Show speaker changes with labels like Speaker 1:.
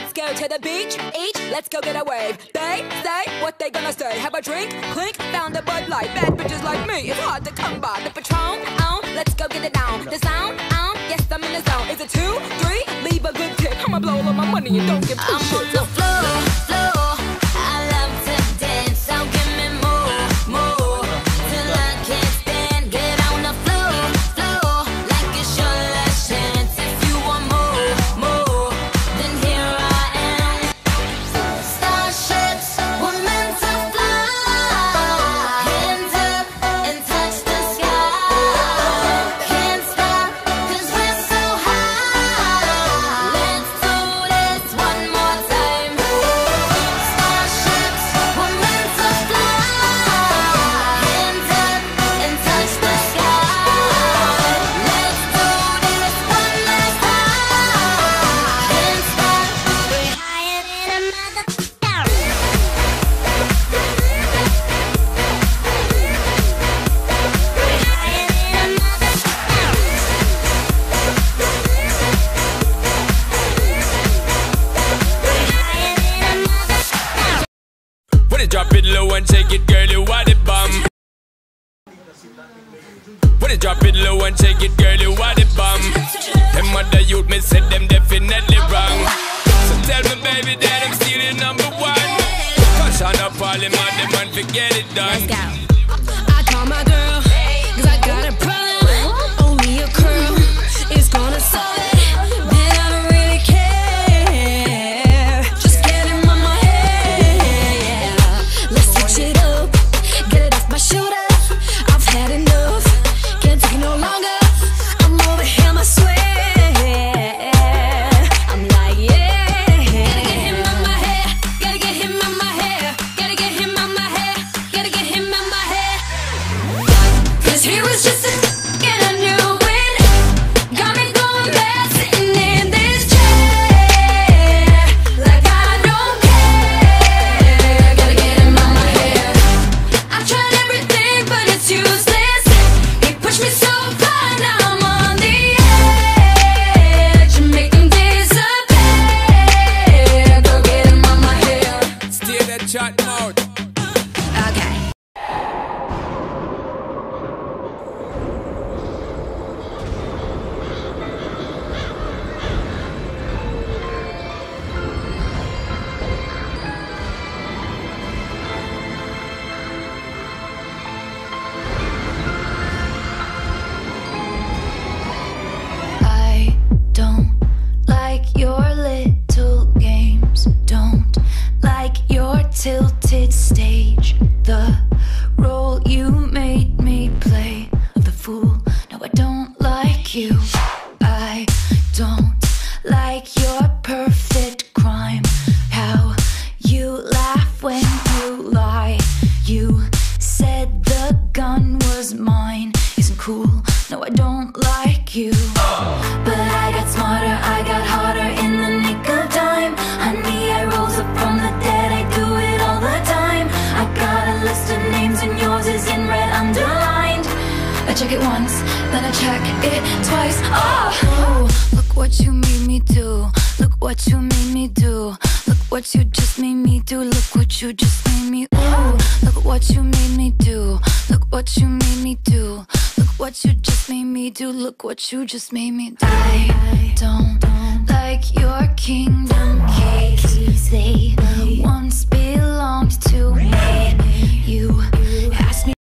Speaker 1: Let's go to the beach, each, let's go get a wave. They say what they gonna say. Have a drink, clink, found a Bud Light. Bad bitches like me, it's hard to come by. The Patron, let's go get it down. The sound, yes, I'm in the zone. Is it 2, 3? Leave a good tip. I'ma blow all my money and don't give a shit.
Speaker 2: I'm on the floor. I love to dance, so give me more, till I can't stand. Get on the floor, like it's your last chance. If you want more, then here I am. Starships were meant to fly. Hands up and touch the sky. Can't stop 'cause we're so high. Let's do this one more time. Starships were meant to fly. Hands up and touch the sky. Let's do this one last time. Can't stop. We're higher than a motherfucker. We're higher than a motherfucker.
Speaker 3: When it drop it low and take it, girl, you want it bomb. When it drop it low and take it, girl, you want it bomb. Them other youth, me said them definitely wrong. So tell me, baby, that I'm still the #1. Cause on up all them on them and forget it done.
Speaker 4: I call my girl, 'cause I got a problem. Only a curl is gonna solve it. Man, I don't really care. Just get him on my head. Let's switch it up. Get it off my shoulder. I've had enough. Can't take it no longer. I'm over him, I swear. I'm like, yeah. Gotta get him on my head. Gotta get him on my head. Gotta get him on my head. Gotta get him on my head. 'Cause he was just a and I knew it. Got me going mad sitting in this chair. Like I don't care. Gotta get him on my head. I've tried everything, but it's useless. He pushed me so far, now I'm on the edge. Make him disappear. Go get him on my head.
Speaker 3: Stay that chat mode.
Speaker 4: Okay.
Speaker 2: I don't like your little games. Don't like your tilted stage. The role you made me play of the fool. No, I don't like you. I don't like your perfect crime. How you laugh when you lie. You said the gun was mine. Isn't cool. No, I don't like you. But I got smarter, I got harder in the nick of time. Honey, I rose up from the dead, I do it all the time. I got a list of names and yours is in red underlined. I check it once, then I check it twice. Oh, look what you made me do. Look what you made me do. Look what you just made me do. Look what you just made me. Ooh, look what you made me do. Look what you made me do. Look what you just made me do. Look what you just made me do. I don't like your kingdom keys. They once belonged to me. You asked me